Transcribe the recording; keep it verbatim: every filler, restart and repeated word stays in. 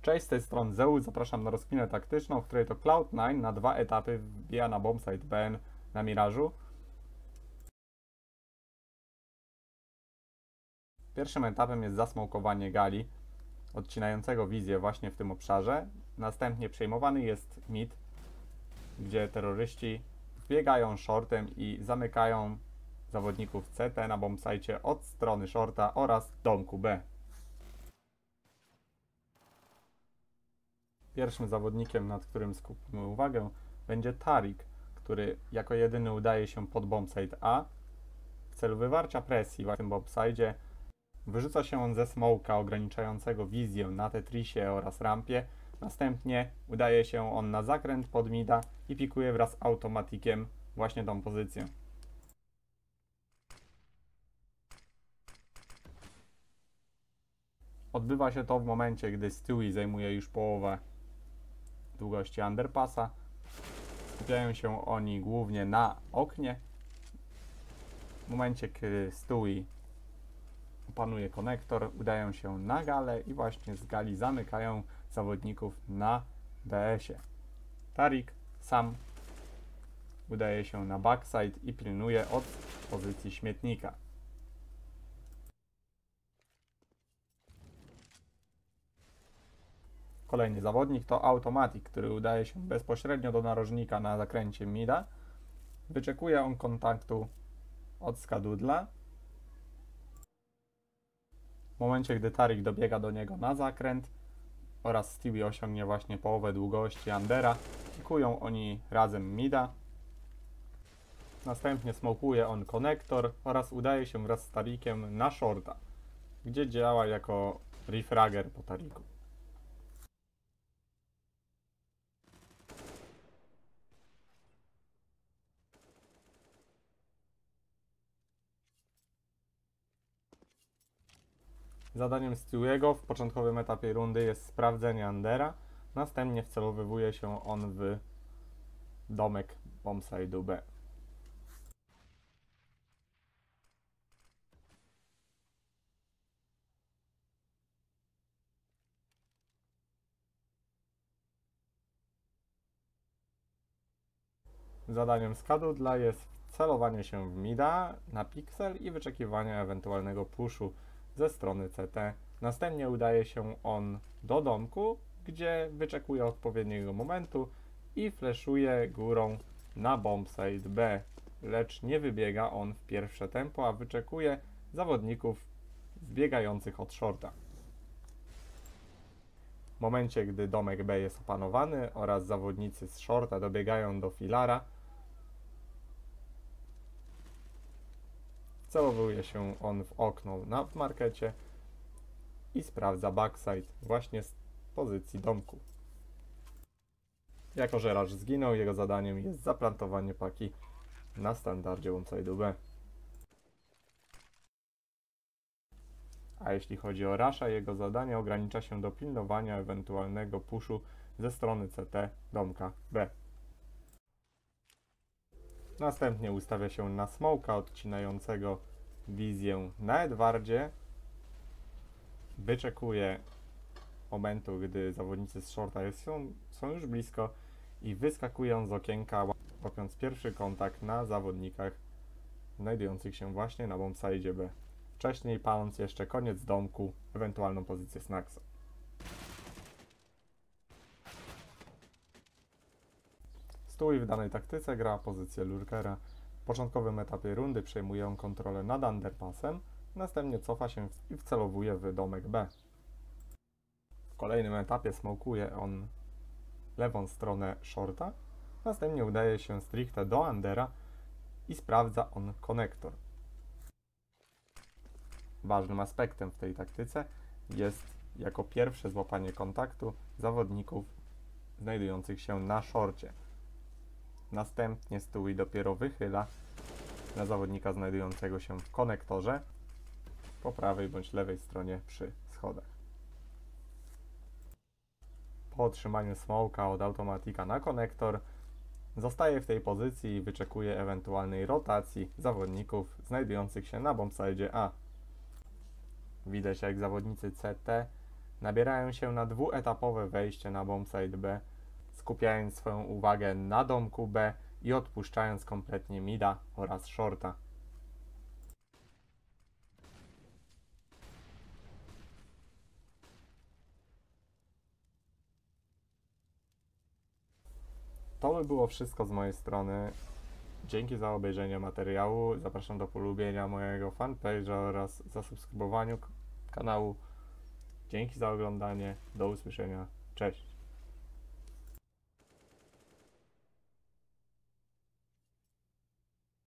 Cześć, z tej strony Zeus, zapraszam na rozkminę taktyczną, w której to Cloud nine na dwa etapy wbija na bombsite B N na Mirażu. Pierwszym etapem jest zasmokowanie gali, odcinającego wizję właśnie w tym obszarze. Następnie przejmowany jest mid, gdzie terroryści wbiegają shortem i zamykają zawodników C T na bombsite od strony shorta oraz domku B. Pierwszym zawodnikiem, nad którym skupimy uwagę, będzie Tarik, który jako jedyny udaje się pod bombsite A. W celu wywarcia presji w tym bombsite wyrzuca się on ze smoka ograniczającego wizję na Tetrisie oraz rampie. Następnie udaje się on na zakręt pod mida i pikuje wraz z automatikiem właśnie tą pozycję. Odbywa się to w momencie, gdy Stewie zajmuje już połowę długości underpassa. Skupiają się oni głównie na oknie. W momencie, kiedy Stewie opanuje konektor, udają się na galę i właśnie z gali zamykają zawodników na B S-ie. Tarik sam udaje się na backside i pilnuje od pozycji śmietnika. Kolejny zawodnik to Automatic, który udaje się bezpośrednio do narożnika na zakręcie mida. Wyczekuje on kontaktu od Skadudla. W momencie, gdy Tarik dobiega do niego na zakręt oraz Stewie osiągnie właśnie połowę długości Undera, pikują oni razem mida. Następnie smokuje on konektor oraz udaje się wraz z Tarikiem na shorta, gdzie działa jako refragger po Tariku. Zadaniem Stewiego w początkowym etapie rundy jest sprawdzenie Undera, następnie wcelowywuje się on w domek bombside'u B. Zadaniem Skadudla jest celowanie się w mida na piksel i wyczekiwanie ewentualnego pushu ze strony C T. Następnie udaje się on do domku, gdzie wyczekuje odpowiedniego momentu i flashuje górą na bombsite B, lecz nie wybiega on w pierwsze tempo, a wyczekuje zawodników wbiegających od shorta. W momencie, gdy domek B jest opanowany oraz zawodnicy z shorta dobiegają do filara, celowuje się on w okno na w markecie i sprawdza backside właśnie z pozycji domku. Jako że Rush zginął, jego zadaniem jest zaplantowanie paki na standardzie bombside'u B. A jeśli chodzi o Rusha, jego zadanie ogranicza się do pilnowania ewentualnego pushu ze strony C T domka B. Następnie ustawia się na smoka odcinającego wizję na Edwardzie. Wyczekuje momentu, gdy zawodnicy z shorta są, są już blisko i wyskakują z okienka, łapiąc pierwszy kontakt na zawodnikach znajdujących się właśnie na bombsite B. Wcześniej paląc jeszcze koniec domku, ewentualną pozycję Snacksa. Stewie w danej taktyce gra pozycję lurkera. W początkowym etapie rundy przejmuje on kontrolę nad underpassem, następnie cofa się i wcelowuje w domek B. W kolejnym etapie smokuje on lewą stronę shorta, następnie udaje się stricte do undera i sprawdza on konektor. Ważnym aspektem w tej taktyce jest jako pierwsze złapanie kontaktu zawodników znajdujących się na shorcie. Następnie Stewie dopiero wychyla na zawodnika znajdującego się w konektorze po prawej bądź lewej stronie przy schodach. Po otrzymaniu smoka od automatika na konektor zostaje w tej pozycji i wyczekuje ewentualnej rotacji zawodników znajdujących się na bombsite A. Widać, jak zawodnicy C T nabierają się na dwuetapowe wejście na bombsite B, skupiając swoją uwagę na domku B i odpuszczając kompletnie mida oraz shorta. To by było wszystko z mojej strony. Dzięki za obejrzenie materiału. Zapraszam do polubienia mojego fanpage'a oraz zasubskrybowania kanału. Dzięki za oglądanie. Do usłyszenia. Cześć.